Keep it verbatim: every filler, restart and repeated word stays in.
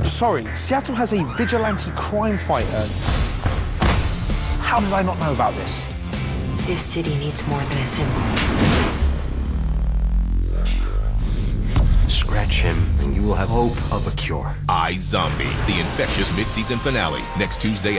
sorry. Seattle has a vigilante crime fighter. How did I not know about this? This city needs more than a symbol. Scratch him, and you will have hope of a cure. iZombie, the infectious mid-season finale, next Tuesday at